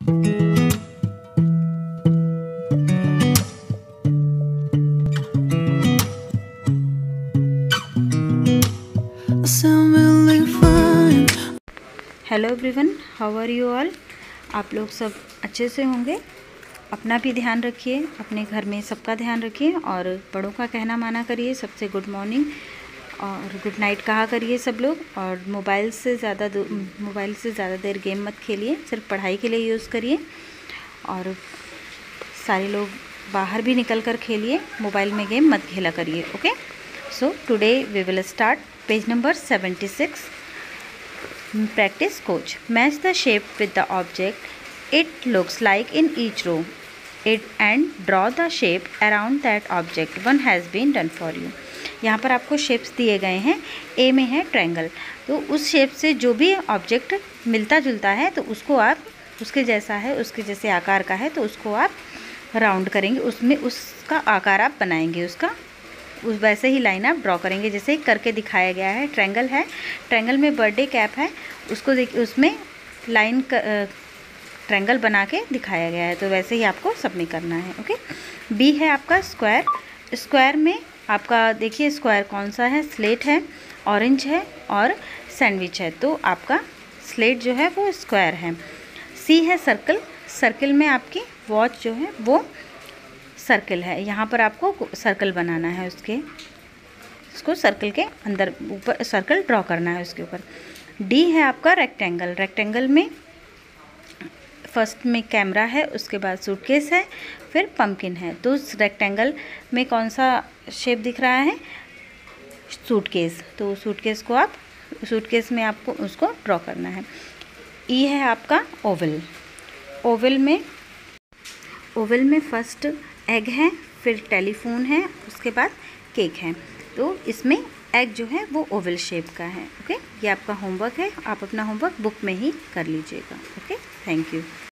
Hello everyone, how are you all. आप लोग सब अच्छे से होंगे। अपना भी ध्यान रखिए, अपने घर में सबका ध्यान रखिए और बड़ों का कहना माना करिए। सबसे गुड मॉर्निंग और गुड नाइट कहा करिए सब लोग। और मोबाइल से ज़्यादा देर गेम मत खेलिए, सिर्फ पढ़ाई के लिए यूज़ करिए। और सारे लोग बाहर भी निकल कर खेलिए, मोबाइल में गेम मत खेला करिए। Okay, so today we will start page number 76। Practice coach. Match the shape with the object it looks like in each row and draw the shape around that object. One has been done for you. यहाँ पर आपको shapes दिए गए हैं। ए में है triangle, तो उस शेप से जो भी ऑब्जेक्ट मिलता जुलता है तो उसको आप उसके जैसा है, उसके जैसे आकार का है तो उसको आप राउंड करेंगे, उसमें उसका आकार आप बनाएंगे, उसका उस वैसे ही लाइन आप ड्रॉ करेंगे जैसे करके दिखाया गया है। ट्रायंगल है, ट्रायंगल में बर्थडे कैप है, उसको देखिए उसमें लाइन ट्रायंगल बना के दिखाया गया है, तो वैसे ही आपको सब में करना है। ओके, बी है आपका स्क्वायर। स्क्वायर में आपका देखिए स्क्वायर कौन सा है, स्लेट है, ऑरेंज है और सैंडविच है, तो आपका स्लेट जो है वो स्क्वायर है। सी है सर्कल। सर्कल में आपकी वॉच जो है वो सर्कल है, यहाँ पर आपको सर्कल बनाना है, उसको सर्कल के अंदर ऊपर सर्कल ड्रॉ करना है उसके ऊपर। डी है आपका रेक्टेंगल। रेक्टेंगल में फर्स्ट में कैमरा है, उसके बाद सूटकेस है, फिर पंपकिन है, तो रेक्टेंगल में कौन सा शेप दिख रहा है, सूटकेस, तो सूटकेस को आप सूटकेस में आपको उसको ड्रॉ करना है। ई है आपका ओवल। ओवल में फर्स्ट एग है, फिर टेलीफोन है, उसके बाद केक है, तो इसमें एग जो है वो ओवल शेप का है। ओके, ये आपका होमवर्क है, आप अपना होमवर्क बुक में ही कर लीजिएगा। Okay, thank you.